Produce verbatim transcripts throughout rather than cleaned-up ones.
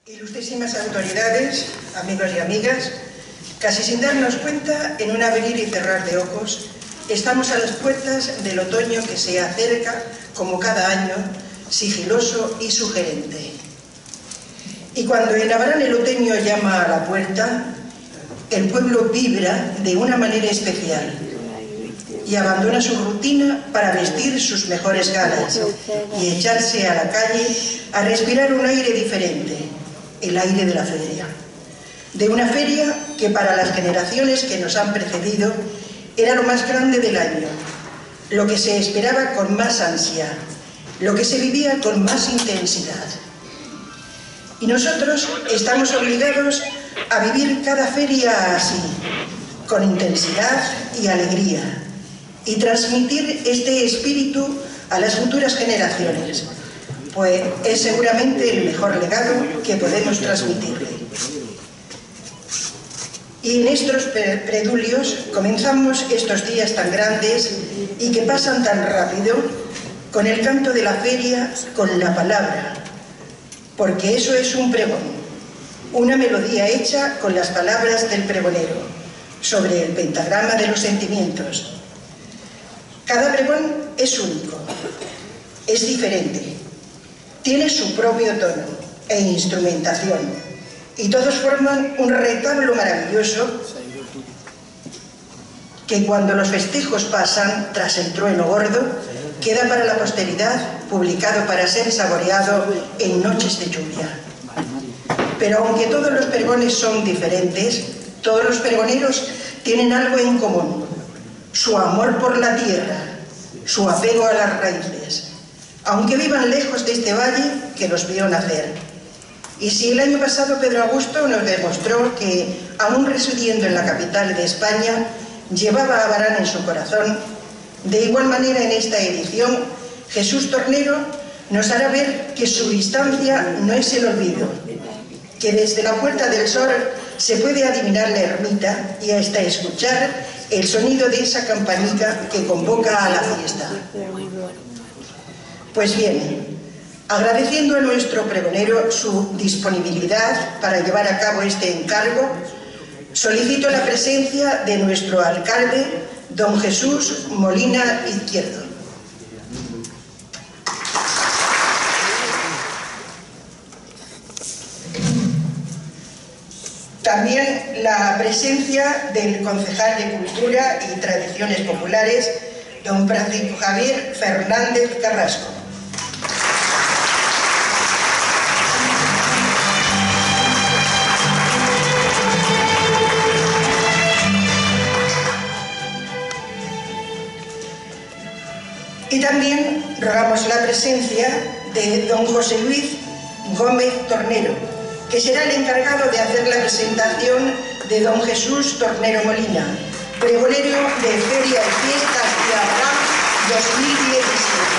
Ilustrísimas autoridades, amigos y amigas, casi sin darnos cuenta, en un abrir y cerrar de ojos, estamos a las puertas del otoño que se acerca, como cada año, sigiloso y sugerente. Y cuando en Abarán el otoño llama a la puerta, el pueblo vibra de una manera especial y abandona su rutina para vestir sus mejores galas y echarse a la calle a respirar un aire diferente, el aire de la feria. De una feria que para las generaciones que nos han precedido era lo más grande del año, lo que se esperaba con más ansia, lo que se vivía con más intensidad. Y nosotros estamos obligados a vivir cada feria así, con intensidad y alegría, y transmitir este espíritu a las futuras generaciones, pues es seguramente el mejor legado que podemos transmitirle. Y en estos preludios comenzamos estos días tan grandes y que pasan tan rápido con el canto de la feria, con la palabra, porque eso es un pregón, una melodía hecha con las palabras del pregonero, sobre el pentagrama de los sentimientos. Cada pregón es único, es diferente, tiene su propio tono e instrumentación, y todos forman un retablo maravilloso que cuando los festejos pasan tras el trueno gordo, queda para la posteridad, publicado para ser saboreado en noches de lluvia. Pero aunque todos los pregones son diferentes, todos los pregoneros tienen algo en común: su amor por la tierra, su apego a las raíces, aunque vivan lejos de este valle que los vio nacer. Y si el año pasado Pedro Augusto nos demostró que, aún residiendo en la capital de España, llevaba a Abarán en su corazón, de igual manera en esta edición, Jesús Tornero nos hará ver que su distancia no es el olvido, que desde la Puerta del Sol se puede adivinar la ermita y hasta escuchar el sonido de esa campanita que convoca a la fiesta. Pues bien, agradeciendo a nuestro pregonero su disponibilidad para llevar a cabo este encargo, solicito la presencia de nuestro alcalde, don Jesús Molina Izquierdo. También la presencia del concejal de Cultura y Tradiciones Populares, don Francisco Javier Fernández Carrasco. Y también rogamos la presencia de don José Luis Gómez Tornero, que será el encargado de hacer la presentación de don Jesús Tornero Molina, pregonero de Feria y Fiestas de Abarán dos mil diecisiete.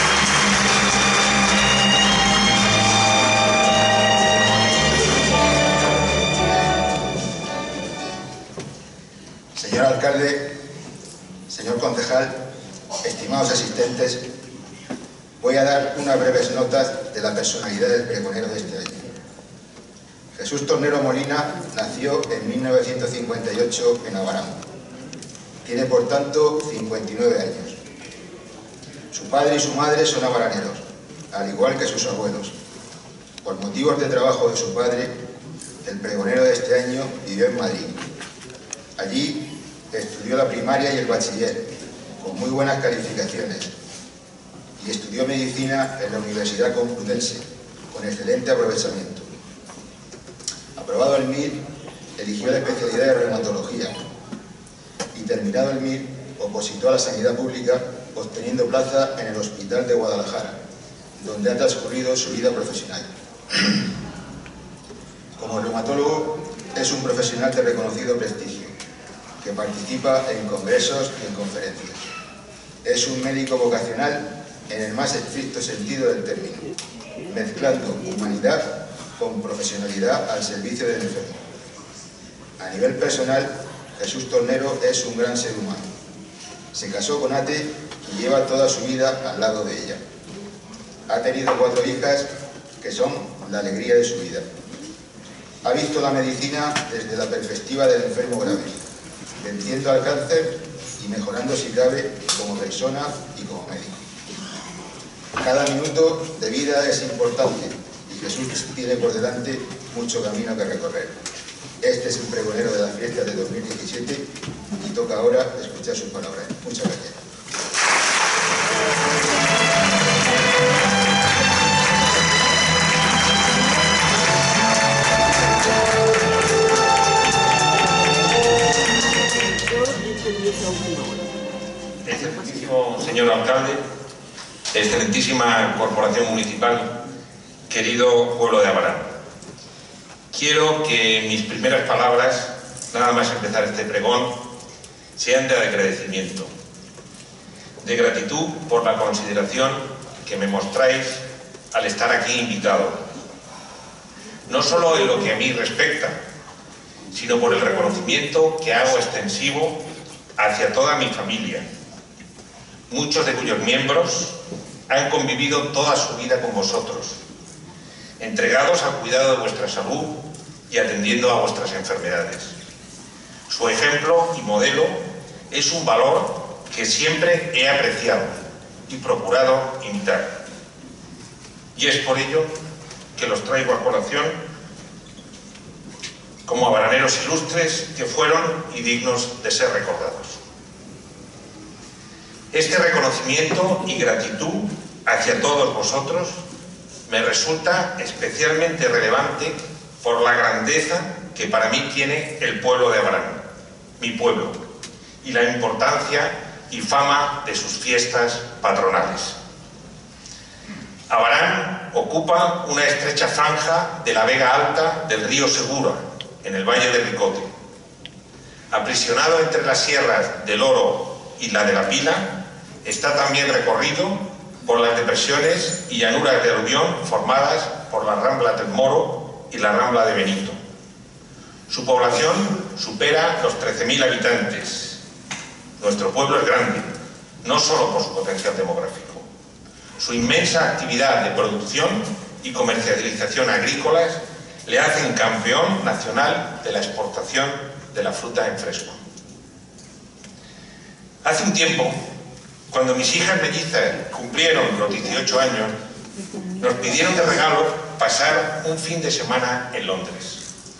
Señor alcalde, señor concejal, estimados asistentes, voy a dar unas breves notas de la personalidad del pregonero de este año. Jesús Tornero Molina nació en mil novecientos cincuenta y ocho en Abarán. Tiene, por tanto, cincuenta y nueve años. Su padre y su madre son abaraneros, al igual que sus abuelos. Por motivos de trabajo de su padre, el pregonero de este año vivió en Madrid. Allí estudió la primaria y el bachiller, con muy buenas calificaciones, y estudió medicina en la Universidad Complutense, con excelente aprovechamiento. Aprobado el M I R, eligió la especialidad de reumatología y, terminado el M I R, opositó a la sanidad pública, obteniendo plaza en el Hospital de Guadalajara, donde ha transcurrido su vida profesional. Como reumatólogo, es un profesional de reconocido prestigio, que participa en congresos y en conferencias. Es un médico vocacional en el más estricto sentido del término, mezclando humanidad con profesionalidad al servicio del enfermo. A nivel personal, Jesús Tornero es un gran ser humano. Se casó con Ate y lleva toda su vida al lado de ella. Ha tenido cuatro hijas que son la alegría de su vida. Ha visto la medicina desde la perspectiva del enfermo grave, venciendo al cáncer y mejorando si cabe como persona y como médico. Cada minuto de vida es importante y Jesús tiene por delante mucho camino que recorrer. Este es el pregonero de las fiestas de dos mil diecisiete y toca ahora escuchar sus palabras. Muchas gracias. Excelentísimo señor alcalde, excelentísima corporación municipal, querido pueblo de Abarán. Quiero que mis primeras palabras, nada más empezar este pregón, sean de agradecimiento, de gratitud por la consideración que me mostráis al estar aquí invitado, no solo en lo que a mí respecta, sino por el reconocimiento que hago extensivo hacia toda mi familia, muchos de cuyos miembros han convivido toda su vida con vosotros, entregados al cuidado de vuestra salud y atendiendo a vuestras enfermedades. Su ejemplo y modelo es un valor que siempre he apreciado y procurado imitar. Y es por ello que los traigo a colación como abaraneros ilustres que fueron y dignos de ser recordados. Este reconocimiento y gratitud hacia todos vosotros me resulta especialmente relevante por la grandeza que para mí tiene el pueblo de Abarán, mi pueblo, y la importancia y fama de sus fiestas patronales. Abarán ocupa una estrecha franja de la vega alta del río Segura, en el valle de Ricote. Aprisionado entre las sierras del Oro y la de la Pila, está también recorrido por las depresiones y llanuras de aluvión formadas por la Rambla del Moro y la Rambla de Benito. Su población supera los trece mil habitantes. Nuestro pueblo es grande, no solo por su potencial demográfico. Su inmensa actividad de producción y comercialización agrícolas le hacen campeón nacional de la exportación de la fruta en fresco. Hace un tiempo, cuando mis hijas mellizas cumplieron los dieciocho años, nos pidieron de regalo pasar un fin de semana en Londres.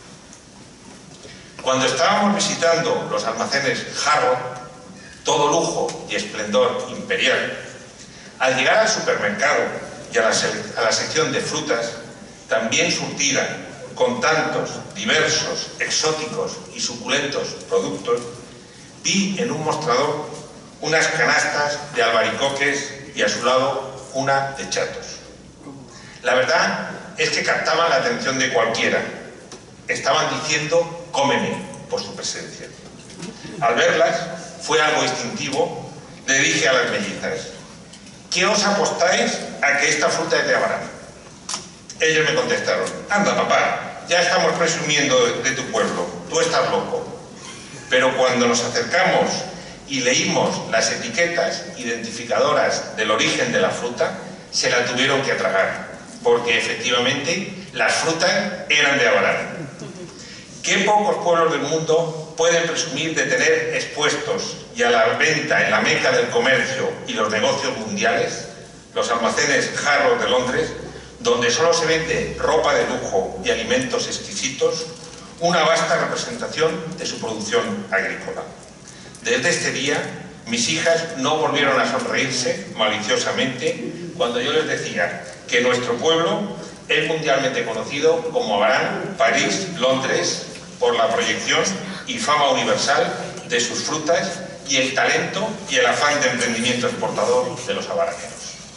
Cuando estábamos visitando los almacenes Harrods, todo lujo y esplendor imperial, al llegar al supermercado y a la, a la sección de frutas, también surtida con tantos diversos, exóticos y suculentos productos, vi en un mostrador unas canastas de albaricoques y a su lado una de chatos. La verdad es que captaban la atención de cualquiera. Estaban diciendo "cómeme" por su presencia. Al verlas, fue algo instintivo, le dije a las mellizas: ¿qué os apostáis a que esta fruta es de Abarán? Ellos me contestaron: anda papá, ya estamos presumiendo de tu pueblo, tú estás loco. Pero cuando nos acercamos y leímos las etiquetas identificadoras del origen de la fruta, se la tuvieron que tragar, porque efectivamente las frutas eran de Abarán. ¿Qué pocos pueblos del mundo pueden presumir de tener expuestos y a la venta en la meca del comercio y los negocios mundiales los almacenes Harrods de Londres, donde solo se vende ropa de lujo y alimentos exquisitos, una vasta representación de su producción agrícola? Desde este día, mis hijas no volvieron a sonreírse maliciosamente cuando yo les decía que nuestro pueblo es mundialmente conocido como Abarán, París, Londres, por la proyección y fama universal de sus frutas y el talento y el afán de emprendimiento exportador de los abaraneros.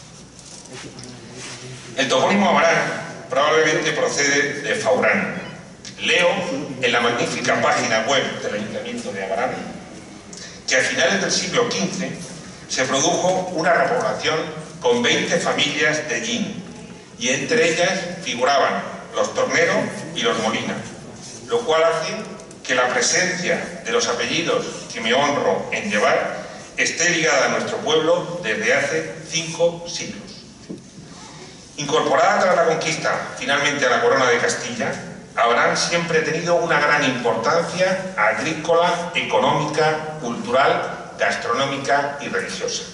El topónimo Abarán probablemente procede de Faurán. Leo en la magnífica página web del Ayuntamiento de Abarán que a finales del siglo quince se produjo una repoblación con veinte familias de Yin, y entre ellas figuraban los Tornero y los Molina, lo cual hace que la presencia de los apellidos que me honro en llevar esté ligada a nuestro pueblo desde hace cinco siglos. Incorporada tras la conquista finalmente a la corona de Castilla, Abarán siempre ha tenido una gran importancia agrícola, económica, cultural, gastronómica y religiosa.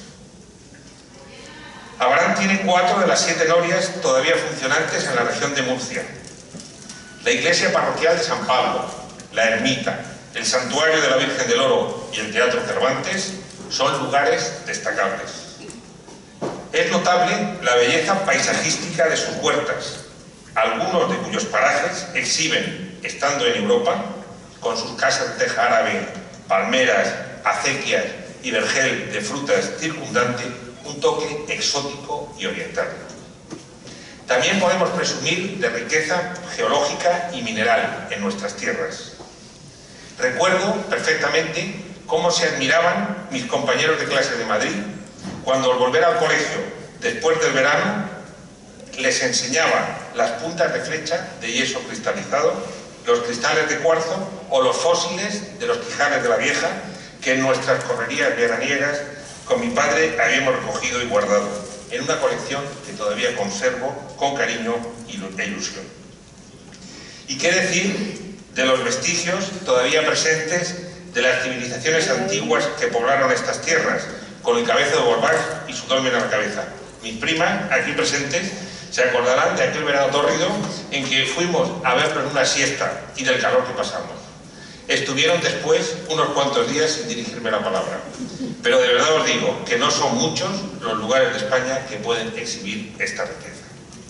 Abarán tiene cuatro de las siete norias todavía funcionantes en la región de Murcia. La iglesia parroquial de San Pablo, la ermita, el santuario de la Virgen del Oro y el Teatro Cervantes son lugares destacables. Es notable la belleza paisajística de sus huertas, algunos de cuyos parajes exhiben, estando en Europa, con sus casas de teja árabe, palmeras, acequias y vergel de frutas circundante, un toque exótico y oriental. También podemos presumir de riqueza geológica y mineral en nuestras tierras. Recuerdo perfectamente cómo se admiraban mis compañeros de clase de Madrid cuando al volver al colegio, después del verano, les enseñaba las puntas de flecha de yeso cristalizado, los cristales de cuarzo o los fósiles de los Quijales de la Vieja que en nuestras correrías veraniegas con mi padre habíamos recogido y guardado en una colección que todavía conservo con cariño e ilusión. ¿Y qué decir de los vestigios todavía presentes de las civilizaciones antiguas que poblaron estas tierras, con el cabezo de Borbás y su dolmen a la cabeza? Mis primas, aquí presentes, se acordarán de aquel verano tórrido en que fuimos a verlo en una siesta y del calor que pasamos. Estuvieron después unos cuantos días sin dirigirme la palabra. Pero de verdad os digo que no son muchos los lugares de España que pueden exhibir esta riqueza.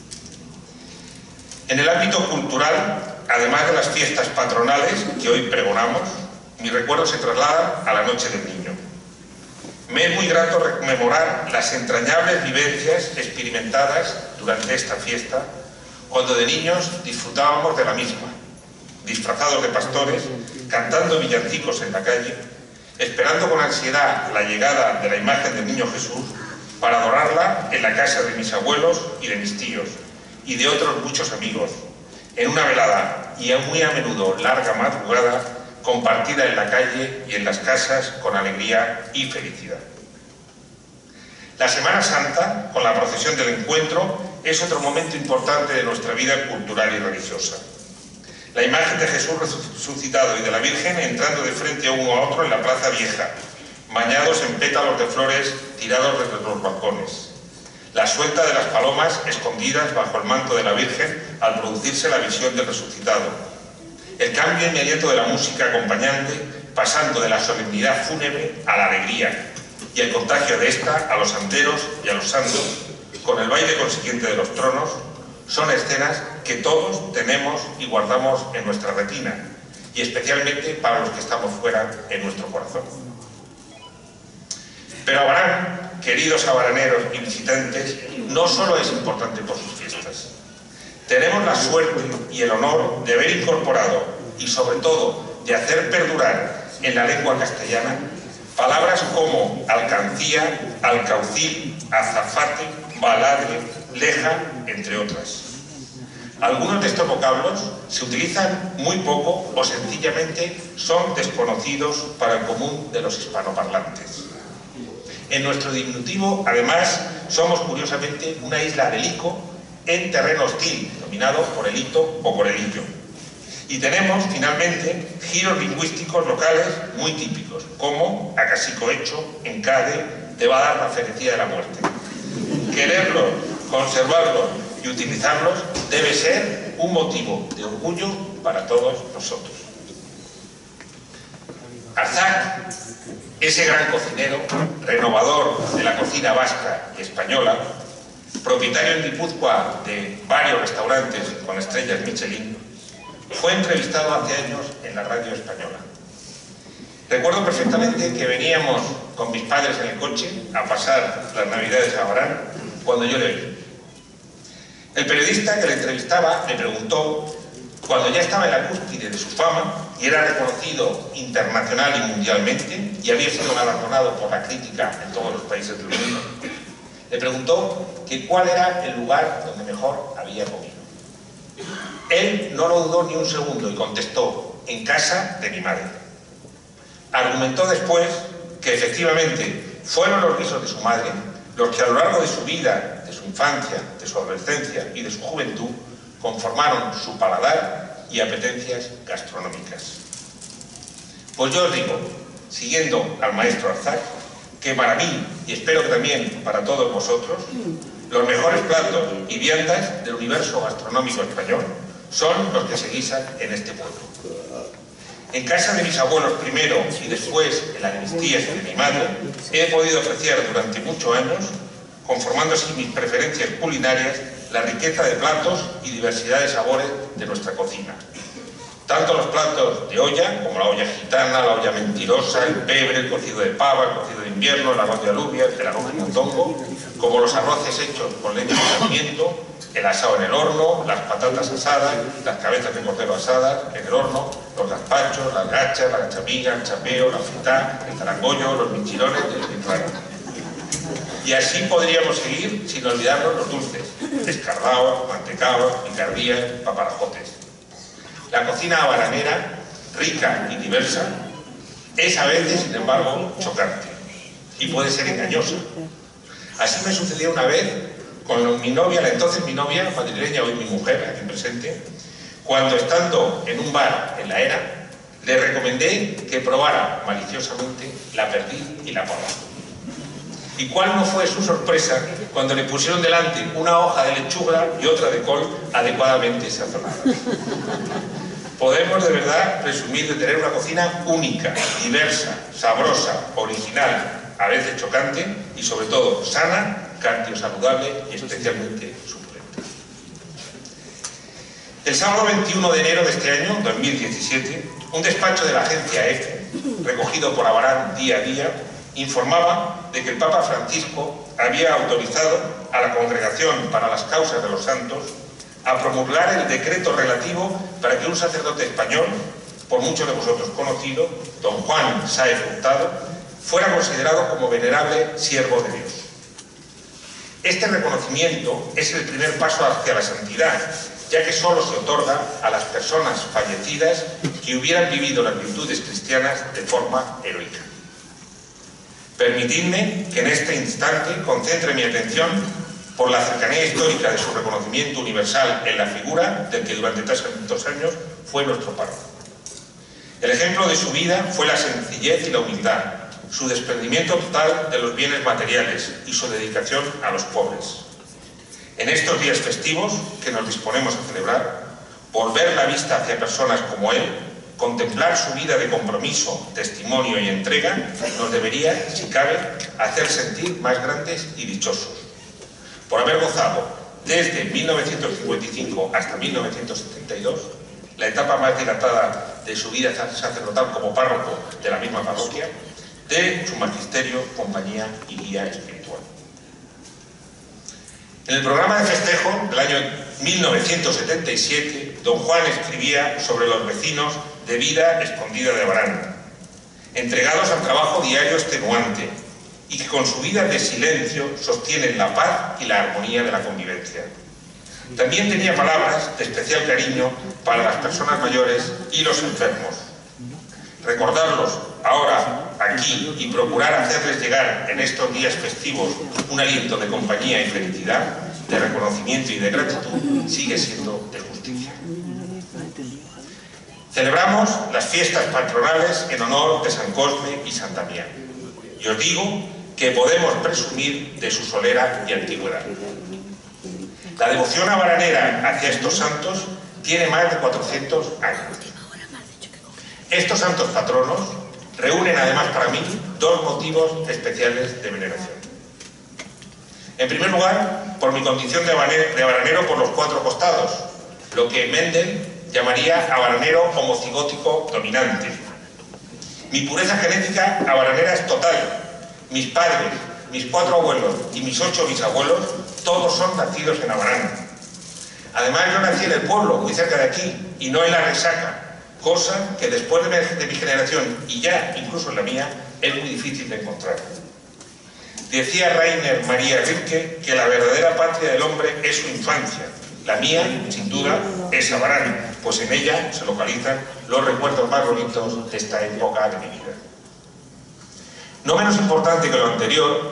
En el ámbito cultural, además de las fiestas patronales que hoy pregonamos, mi recuerdo se traslada a la Noche del Niño. Me es muy grato rememorar las entrañables vivencias experimentadas durante esta fiesta, cuando de niños disfrutábamos de la misma, disfrazados de pastores, cantando villancicos en la calle, esperando con ansiedad la llegada de la imagen del Niño Jesús para adorarla en la casa de mis abuelos y de mis tíos, y de otros muchos amigos, en una velada y muy a menudo larga madrugada, compartida en la calle y en las casas con alegría y felicidad. La Semana Santa, con la procesión del encuentro, es otro momento importante de nuestra vida cultural y religiosa. La imagen de Jesús resucitado y de la Virgen entrando de frente a uno a otro en la Plaza Vieja, bañados en pétalos de flores tirados desde los balcones. La suelta de las palomas escondidas bajo el manto de la Virgen al producirse la visión del resucitado. El cambio inmediato de la música acompañante, pasando de la solemnidad fúnebre a la alegría, y el contagio de esta a los santeros y a los santos, con el baile consiguiente de los tronos, son escenas que todos tenemos y guardamos en nuestra retina, y especialmente para los que estamos fuera en nuestro corazón. Pero Abarán, queridos abaraneros y visitantes, no solo es importante por sus fiestas. Tenemos la suerte y el honor de haber incorporado, y sobre todo de hacer perdurar en la lengua castellana, palabras como alcancía, alcaucil, azafate, baladre, leja, entre otras. Algunos de estos vocablos se utilizan muy poco o sencillamente son desconocidos para el común de los hispanoparlantes. En nuestro diminutivo, además, somos curiosamente una isla del Ico en terreno hostil, dominado por el Ito o por el Illo. Y tenemos, finalmente, giros lingüísticos locales muy típicos, como Acasico Hecho, Encade, te va a dar la ferecía de la muerte. Quererlos, conservarlos y utilizarlos debe ser un motivo de orgullo para todos nosotros. Arzac, ese gran cocinero, renovador de la cocina vasca y española, propietario en Guipúzcoa de varios restaurantes con estrellas Michelin, fue entrevistado hace años en la radio española. Recuerdo perfectamente que veníamos con mis padres en el coche a pasar las Navidades a Abarán cuando yo le vi. El periodista que le entrevistaba le preguntó, cuando ya estaba en la cúspide de su fama y era reconocido internacional y mundialmente y había sido galardonado por la crítica en todos los países del mundo, le preguntó que cuál era el lugar donde mejor había comido. Él no lo dudó ni un segundo y contestó, en casa de mi madre. Argumentó después que efectivamente fueron los guisos de su madre los que a lo largo de su vida, de su infancia, de su adolescencia y de su juventud conformaron su paladar y apetencias gastronómicas. Pues yo os digo, siguiendo al maestro Arzac, que para mí, y espero que también para todos vosotros, los mejores platos y viandas del universo gastronómico español son los que se guisan en este pueblo. En casa de mis abuelos primero y después en la de mis tías y de mi madre, he podido apreciar durante muchos años, conformando así mis preferencias culinarias, la riqueza de platos y diversidad de sabores de nuestra cocina. Tanto los platos de olla, como la olla gitana, la olla mentirosa, el pebre, el cocido de pava, el cocido de invierno, el arroz de alubias, el arroz de mondongo, como los arroces hechos con leña de sarmiento, el asado en el horno, las patatas asadas, las cabezas de cordero asadas en el horno, los gazpachos, las gachas, la gachamiga, el chapeo, la fritá, el zarangollo, los michilones y el pinrano. Y así podríamos seguir sin olvidarnos los dulces, escardaos, mantecaos, picardías, paparajotes. La cocina habanera, rica y diversa, es a veces, sin embargo, chocante y puede ser engañosa. Así me sucedió una vez con mi novia, la entonces mi novia, madrileña, hoy mi mujer, aquí presente, cuando estando en un bar en La Era, le recomendé que probara maliciosamente la perdiz y la pava. ¿Y cuál no fue su sorpresa cuando le pusieron delante una hoja de lechuga y otra de col adecuadamente sazonadas? Podemos de verdad presumir de tener una cocina única, diversa, sabrosa, original, a veces chocante y sobre todo sana, cardiosaludable y especialmente suculenta. El sábado veintiuno de enero de este año, dos mil diecisiete, un despacho de la agencia EFE, recogido por Abarán día a día, informaba de que el Papa Francisco había autorizado a la Congregación para las Causas de los Santos a promulgar el decreto relativo para que un sacerdote español, por muchos de vosotros conocido, don Juan Sáez Hurtado, fuera considerado como venerable siervo de Dios. Este reconocimiento es el primer paso hacia la santidad, ya que solo se otorga a las personas fallecidas que hubieran vivido las virtudes cristianas de forma heroica. Permitidme que en este instante concentre mi atención por la cercanía histórica de su reconocimiento universal en la figura del que durante tantos años fue nuestro párroco. El ejemplo de su vida fue la sencillez y la humildad, su desprendimiento total de los bienes materiales y su dedicación a los pobres. En estos días festivos que nos disponemos a celebrar, volver la vista hacia personas como él, contemplar su vida de compromiso, testimonio y entrega, nos debería, si cabe, hacer sentir más grandes y dichosos. Por haber gozado, desde mil novecientos cincuenta y cinco hasta mil novecientos setenta y dos, la etapa más dilatada de su vida sacerdotal como párroco de la misma parroquia, de su magisterio, compañía y guía espiritual. En el programa de festejo del año mil novecientos setenta y siete, don Juan escribía sobre los vecinos de vida escondida de Abarán, entregados al trabajo diario extenuante y que con su vida de silencio sostienen la paz y la armonía de la convivencia. También tenía palabras de especial cariño para las personas mayores y los enfermos. Recordarlos ahora aquí y procurar hacerles llegar en estos días festivos un aliento de compañía y felicidad, de reconocimiento y de gratitud, sigue siendo de justicia. Celebramos las fiestas patronales en honor de San Cosme y Santa Mía. Y os digo que podemos presumir de su solera y antigüedad. La devoción abaranera hacia estos santos tiene más de cuatrocientos años. Estos santos patronos reúnen además para mí dos motivos especiales de veneración. En primer lugar, por mi condición de abaranero por los cuatro costados, lo que Mendel llamaría abaranero homocigótico dominante. Mi pureza genética abaranera es total. Mis padres, mis cuatro abuelos y mis ocho bisabuelos, todos son nacidos en Abarán. Además, yo nací en el pueblo, muy cerca de aquí, y no en la Resaca, cosa que después de mi, de mi generación, y ya incluso en la mía, es muy difícil de encontrar. Decía Rainer María Rilke que la verdadera patria del hombre es su infancia. La mía, sin duda, es Abarán, pues en ella se localizan los recuerdos más bonitos de esta época de mi vida. No menos importante que lo anterior,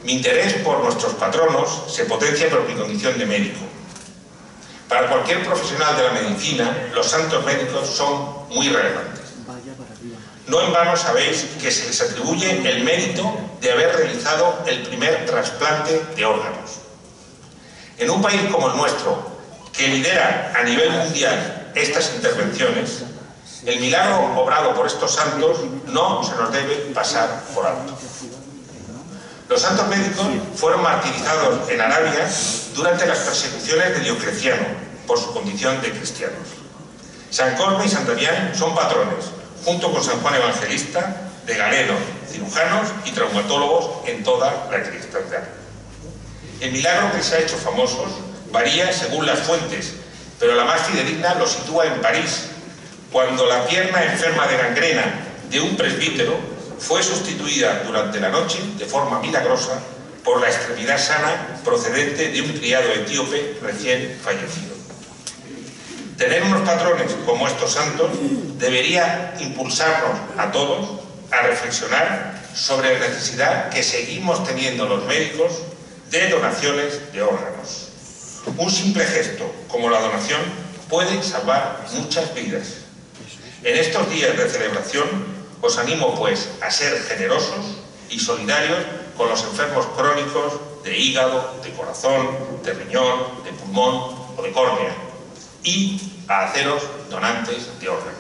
Mi interés por nuestros patronos se potencia por mi condición de médico. Para cualquier profesional de la medicina, los santos médicos son muy relevantes. No en vano sabéis que se les atribuye el mérito de haber realizado el primer trasplante de órganos. En un país como el nuestro, que lidera a nivel mundial estas intervenciones, el milagro obrado por estos santos no se nos debe pasar por alto. Los santos médicos fueron martirizados en Arabia durante las persecuciones de Diocleciano por su condición de cristianos. San Cosme y San Damián son patrones, junto con San Juan Evangelista, de galenos, cirujanos y traumatólogos en toda la cristiandad. El milagro que se ha hecho famoso varía según las fuentes, pero la más fidedigna lo sitúa en París, cuando la pierna enferma de gangrena de un presbítero fue sustituida durante la noche, de forma milagrosa, por la extremidad sana procedente de un criado etíope recién fallecido. Tener unos patrones como estos santos debería impulsarnos a todos a reflexionar sobre la necesidad que seguimos teniendo los médicos de donaciones de órganos. Un simple gesto como la donación puede salvar muchas vidas. En estos días de celebración os animo pues a ser generosos y solidarios con los enfermos crónicos de hígado, de corazón, de riñón, de pulmón o de córnea, y a haceros donantes de órganos.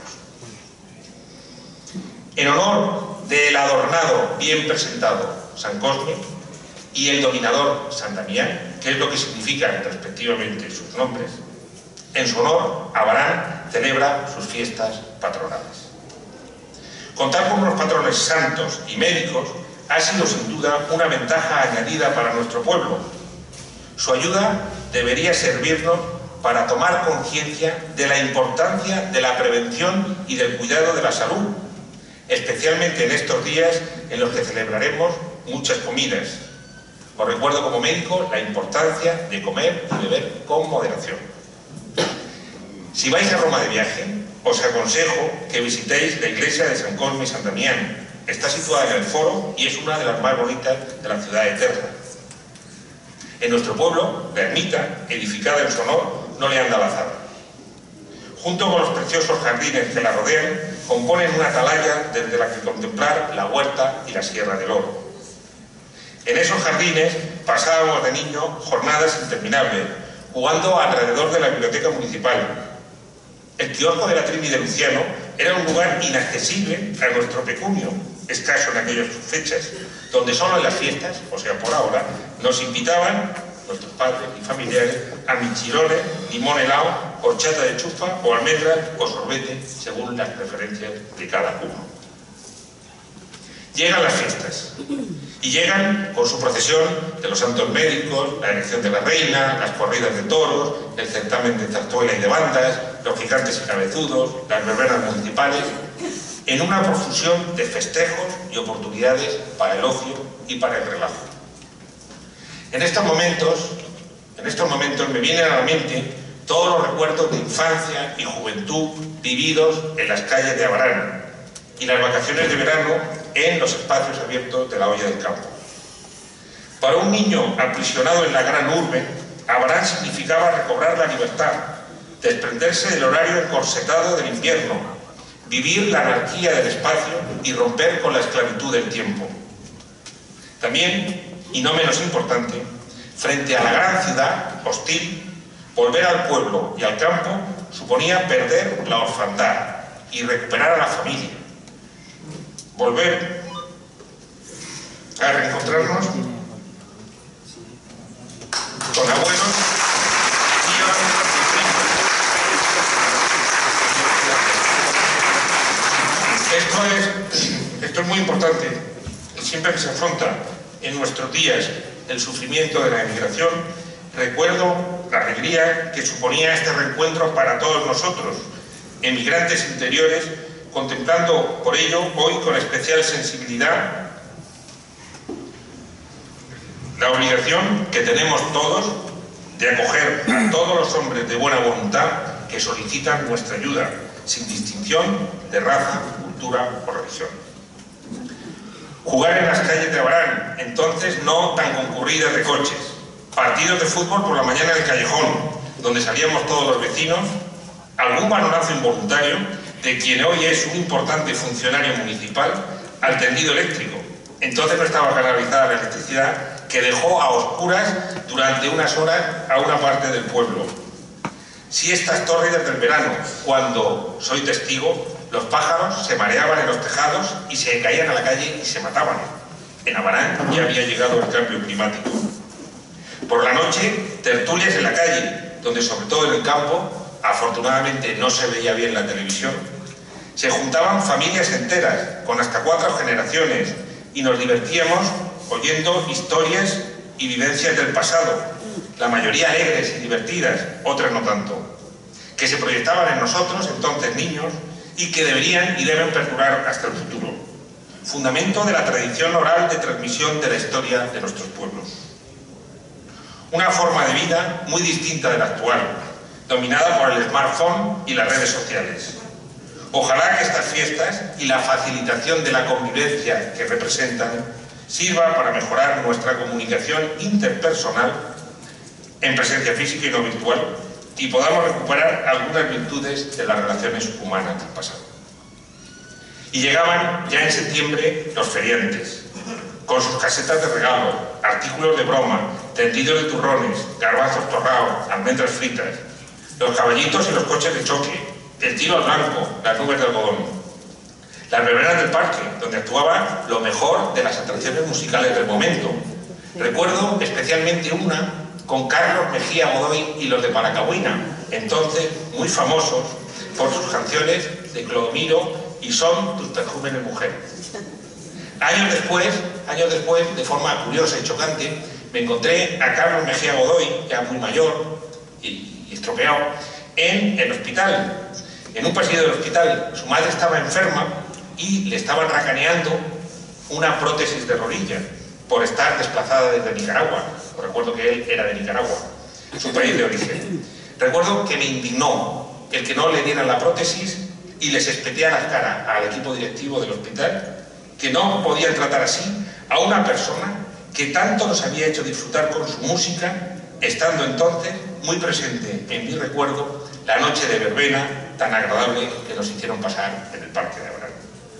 En honor del adornado, bien presentado San Cosme y el dominador San Damián, que es lo que significan respectivamente sus nombres, en su honor Abarán celebra sus fiestas patronales. Contar con unos patrones santos y médicos ha sido sin duda una ventaja añadida para nuestro pueblo. Su ayuda debería servirnos para tomar conciencia de la importancia de la prevención y del cuidado de la salud, especialmente en estos días en los que celebraremos muchas comidas. Os recuerdo como médico la importancia de comer y beber con moderación. Si vais a Roma de viaje, os aconsejo que visitéis la iglesia de San Cosme y San Damián. Está situada en el Foro y es una de las más bonitas de la ciudad eterna. En nuestro pueblo, la ermita, edificada en su honor, no le anda al azar. Junto con los preciosos jardines que la rodean, componen una atalaya desde la que contemplar la huerta y la Sierra del Oro. En esos jardines pasábamos de niño jornadas interminables, jugando alrededor de la biblioteca municipal. El kiosco de la Trini de Luciano era un lugar inaccesible a nuestro pecunio, escaso en aquellas fechas, donde solo en las fiestas, o sea por ahora, nos invitaban nuestros padres y familiares a michilones, limón helado, horchata de chufa o almendras o sorbete, según las preferencias de cada uno. Llegan las fiestas, y llegan con su procesión de los santos médicos, la elección de la reina, las corridas de toros, el certamen de zarzuela y de bandas, los gigantes y cabezudos, las verbenas municipales, en una profusión de festejos y oportunidades para el ocio y para el relajo. En estos momentos, en estos momentos me vienen a la mente todos los recuerdos de infancia y juventud vividos en las calles de Abarán y las vacaciones de verano en los espacios abiertos de la olla del campo. Para un niño aprisionado en la gran urbe, Abarán significaba recobrar la libertad, desprenderse del horario encorsetado del invierno, vivir la anarquía del espacio y romper con la esclavitud del tiempo. También, y no menos importante, frente a la gran ciudad hostil, volver al pueblo y al campo suponía perder la orfandad y recuperar a la familia. Volver a reencontrarnos con abuelos, tíos y primos. Esto es, esto es muy importante. Siempre que se afronta en nuestros días el sufrimiento de la emigración, recuerdo la alegría que suponía este reencuentro para todos nosotros, emigrantes interiores, contemplando por ello hoy con especial sensibilidad la obligación que tenemos todos de acoger a todos los hombres de buena voluntad que solicitan nuestra ayuda, sin distinción de raza, cultura o religión. Jugar en las calles de Abarán, entonces no tan concurridas de coches. Partidos de fútbol por la mañana en el callejón, donde salíamos todos los vecinos. Algún balonazo involuntario de quien hoy es un importante funcionario municipal al tendido eléctrico. Entonces no estaba canalizada la electricidad, que dejó a oscuras durante unas horas a una parte del pueblo. Siestas tórridas del verano, cuando, soy testigo, los pájaros se mareaban en los tejados y se caían a la calle y se mataban. En Abarán ya había llegado el cambio climático. Por la noche, tertulias en la calle, donde sobre todo en el campo, afortunadamente no se veía bien la televisión, se juntaban familias enteras, con hasta cuatro generaciones, y nos divertíamos oyendo historias y vivencias del pasado, la mayoría alegres y divertidas, otras no tanto, que se proyectaban en nosotros, entonces niños, y que deberían y deben perdurar hasta el futuro. Fundamento de la tradición oral de transmisión de la historia de nuestros pueblos. Una forma de vida muy distinta de la actual, dominada por el smartphone y las redes sociales. Ojalá que estas fiestas y la facilitación de la convivencia que representan sirva para mejorar nuestra comunicación interpersonal en presencia física y no virtual, y podamos recuperar algunas virtudes de las relaciones humanas del pasado. Y llegaban ya en septiembre los feriantes, con sus casetas de regalo, artículos de broma, tendidos de turrones, garbanzos torrados, almendras fritas, los caballitos y los coches de choque, el tiro al blanco, las nubes de algodón, las verbenas del parque, donde actuaba lo mejor de las atracciones musicales del momento. Recuerdo especialmente una con Carlos Mejía Godoy y los de Paracabuina, entonces muy famosos por sus canciones de Clodomiro y Son tus perjúmenes mujer. Años después, años después, de forma curiosa y chocante, me encontré a Carlos Mejía Godoy, ya muy mayor y, y estropeado, en el hospital, en un pasillo del hospital. Su madre estaba enferma y le estaban racaneando una prótesis de rodilla por estar desplazada desde Nicaragua. Recuerdo que él era de Nicaragua, su país de origen. Recuerdo que me indignó el que no le dieran la prótesis y les espeté a la cara al equipo directivo del hospital que no podían tratar así a una persona que tanto nos había hecho disfrutar con su música, estando entonces muy presente en mi recuerdo la noche de verbena tan agradable que nos hicieron pasar en el Parque de Abarán.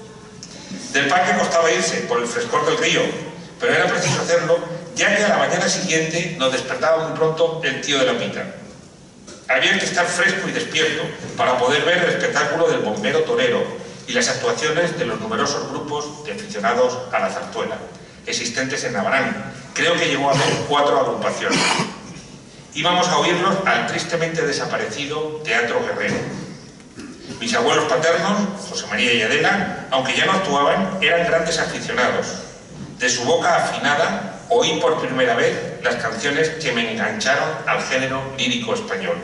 Del parque costaba irse por el frescor del río, pero era preciso hacerlo, ya que a la mañana siguiente nos despertaba muy pronto el tío de la pita. Había que estar fresco y despierto para poder ver el espectáculo del bombero torero y las actuaciones de los numerosos grupos de aficionados a la zarzuela existentes en Abarán. Creo que llegó a haber cuatro agrupaciones. Íbamos a oírlos al tristemente desaparecido Teatro Guerrero. Mis abuelos paternos, José María y Adela, aunque ya no actuaban, eran grandes aficionados. De su boca afinada oí por primera vez las canciones que me engancharon al género lírico español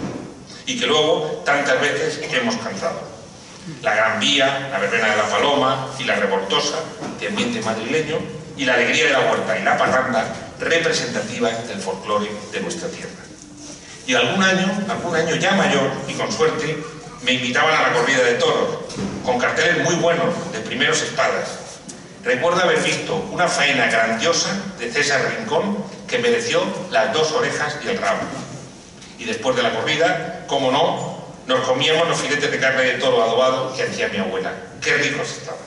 y que luego tantas veces hemos cantado. La Gran Vía, la Verbena de la Paloma y la Revoltosa, de ambiente madrileño, y la Alegría de la Huerta y la Parranda, representativas del folclore de nuestra tierra. Y algún año, algún año ya mayor, y con suerte, me invitaban a la corrida de toros, con carteles muy buenos, de primeros espadas. Recuerdo haber visto una faena grandiosa de César Rincón que mereció las dos orejas y el rabo. Y después de la corrida, como no, nos comíamos los filetes de carne de toro adobado que hacía mi abuela. ¡Qué ricos estaban!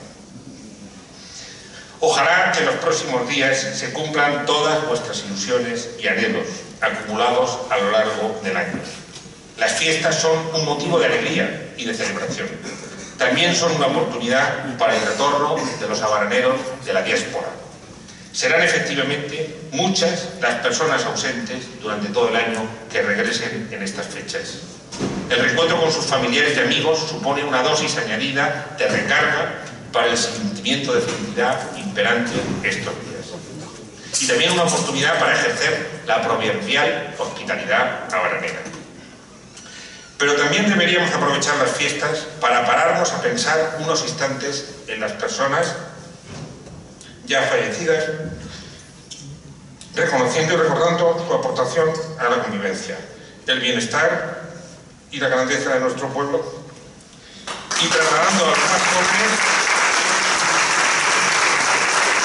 Ojalá que en los próximos días se cumplan todas vuestras ilusiones y anhelos acumulados a lo largo del año. Las fiestas son un motivo de alegría y de celebración. También son una oportunidad para el retorno de los abaraneros de la diáspora. Serán efectivamente muchas las personas ausentes durante todo el año que regresen en estas fechas. El reencuentro con sus familiares y amigos supone una dosis añadida de recarga para el sentimiento de felicidad imperante estos días. Y también una oportunidad para ejercer la proverbial hospitalidad abaranera. Pero también deberíamos aprovechar las fiestas para pararnos a pensar unos instantes en las personas ya fallecidas, reconociendo y recordando su aportación a la convivencia, el bienestar y la grandeza de nuestro pueblo, y trasladando a los más jóvenes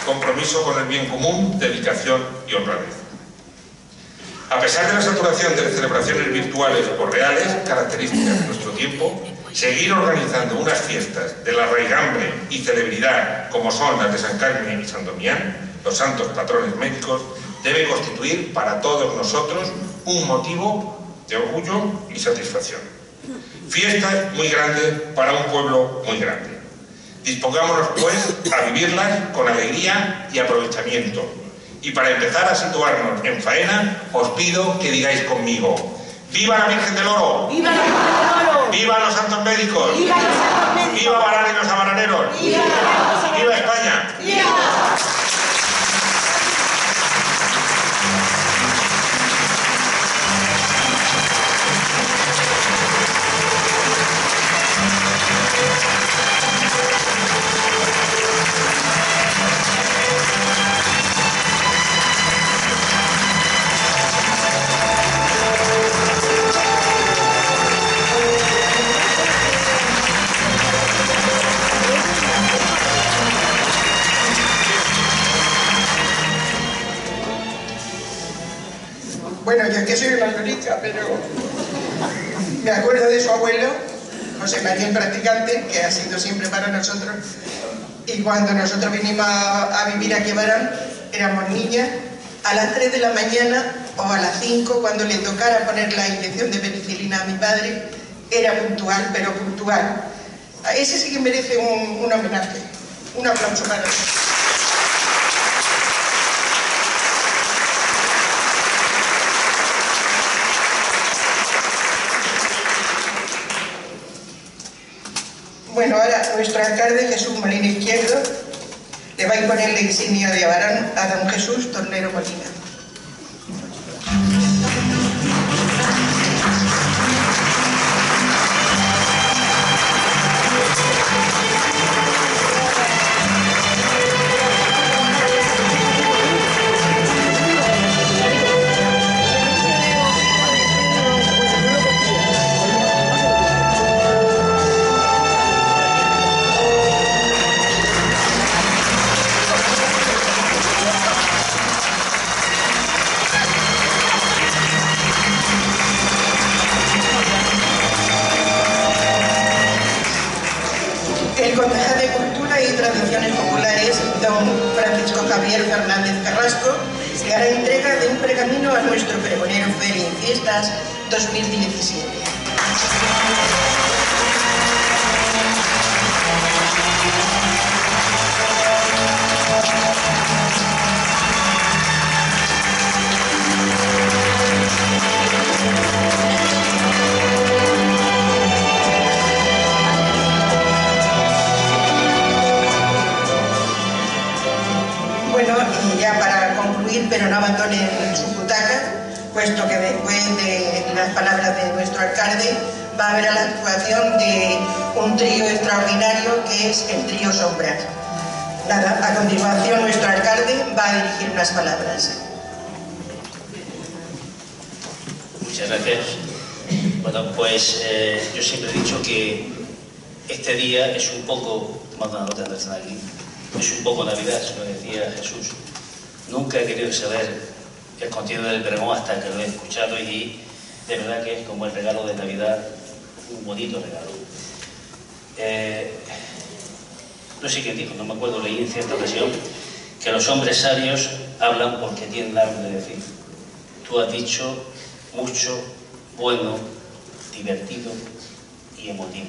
compromiso con el bien común, dedicación y honradez. A pesar de la saturación de celebraciones virtuales o reales, características de nuestro tiempo, seguir organizando unas fiestas de la raigambre y celebridad como son las de San Carmen y San Damián, los santos patrones médicos, debe constituir para todos nosotros un motivo de orgullo y satisfacción. Fiestas muy grandes para un pueblo muy grande. Dispongámonos, pues, a vivirlas con alegría y aprovechamiento. Y para empezar a situarnos en faena, os pido que digáis conmigo: ¡viva la Virgen del Oro! ¡Viva la Virgen del Oro! ¡Viva los santos médicos! ¡Viva los santos médicos! ¡Viva Barán y los abaraneros! ¡Viva los ¡Viva España! ¡Viva! Bueno, yo es que soy una lorica, pero me acuerdo de su abuelo, José María el Practicante, que ha sido siempre para nosotros, y cuando nosotros vinimos a, a vivir aquí a Barán, éramos niñas, a las tres de la mañana o a las cinco, cuando le tocara poner la inyección de penicilina a mi padre, era puntual, pero puntual. A ese sí que merece un, un homenaje, un aplauso para él. Bueno, ahora nuestro alcalde Jesús Molina Izquierdo le va a imponer la insignia de Barán a don Jesús Tornero Molina. El concejal de Cultura y Tradiciones Populares, don Francisco Javier Fernández Carrasco, le hará entrega de un pergamino a nuestro pregonero Feria y Fiestas dos mil diecisiete. Bueno, y ya para concluir, pero no abandonen su butaca, puesto que después de las palabras de nuestro alcalde va a haber la actuación de un trío extraordinario que es el trío Sombras. Nada, a continuación nuestro alcalde va a dirigir unas palabras. Muchas gracias. Bueno, pues eh, yo siempre he dicho que este día es un poco, tomando una nota de estar aquí, es un poco Navidad, se lo decía Jesús. Nunca he querido saber el contenido del pregón hasta que lo he escuchado y de verdad que es como el regalo de Navidad, un bonito regalo. Eh, no sé quién dijo, no me acuerdo, leí en cierta ocasión que los hombres sabios hablan porque tienen algo de decir. Tú has dicho mucho, bueno, divertido y emotivo.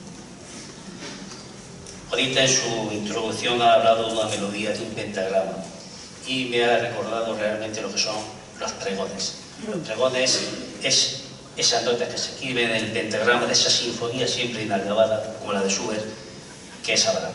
Ahorita en su introducción ha hablado de una melodía de un pentagrama y me ha recordado realmente lo que son los pregones. Los pregones es esas notas que se escriben en el pentagrama de esa sinfonía siempre inacabada, como la de Schubert, que es Abraham.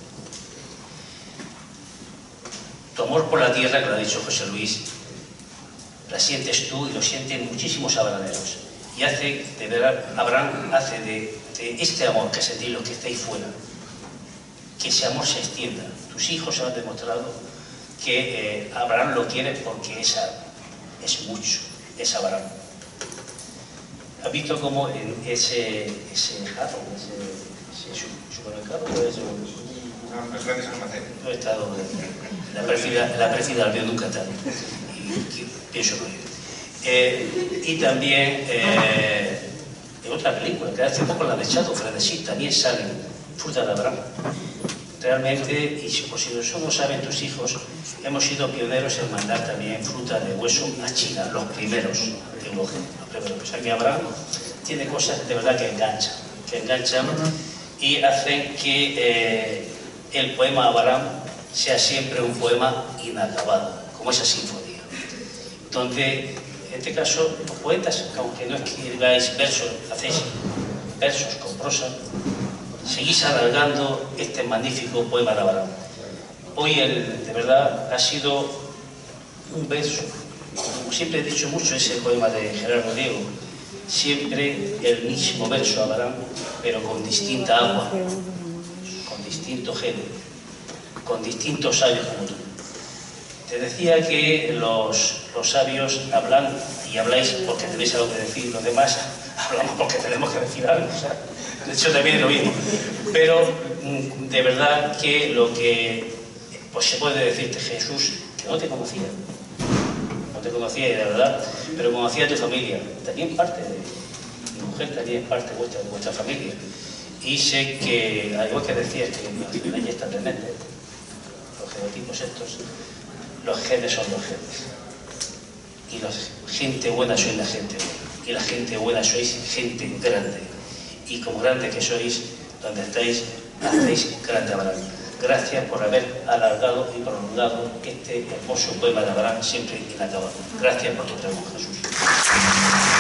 Tu amor por la tierra, que lo ha dicho José Luis, la sientes tú y lo sienten muchísimos abraneros. Y hace, de verdad, Abraham hace de, de este amor que sentís los que estáis fuera, que ese amor se extienda. Tus hijos han demostrado que eh, Abraham lo quiere porque es, es mucho, es Abraham. ¿Has visto cómo en ese, ese jarro, ese, ese supermercado, o ese, Los grandes almacenes. no he estado... La pérfida, la pérfida al nunca tarde. Y, y pienso en ello. Eh, y también eh, en otra película, que hace poco la de Shadow Frenesí, también sale Fruta de Abraham. Realmente, y si, por si eso no saben tus hijos, hemos sido pioneros en mandar también fruta de hueso a China, los primeros en los primeros. O sea que Abraham tiene cosas de verdad que enganchan, que enganchan y hacen que eh, el poema Abraham sea siempre un poema inacabado, como esa sinfonía. Donde, en este caso, los poetas, aunque no escribáis versos, hacéis versos con prosa, seguís alargando este magnífico poema de Abraham. Hoy, el, de verdad, ha sido un verso, como siempre he dicho mucho ese poema de Gerardo Diego, siempre el mismo verso Abraham, pero con distinta agua, con distinto género, con distintos sabios como tú. Te decía que los, los sabios hablan y habláis porque tenéis algo que decir, los demás hablamos porque tenemos que decir algo. O sea, de hecho también es lo mismo. Pero de verdad que lo que pues, se puede decirte Jesús, que no te conocía, no te conocía de verdad, pero conocía a tu familia, también parte de mi mujer, también parte de vuestra, de vuestra familia. Y sé que, al igual que decías, que la ley está tremenda, los genotipos estos, los genes son los genes. Y la gente buena sois la gente buena. Y la gente buena sois gente grande. Y como grande que sois, donde estáis, hacéis grande Abraham. Gracias por haber alargado y prolongado este hermoso poema de Abraham, siempre inacabado. Gracias por tu trabajo, Jesús.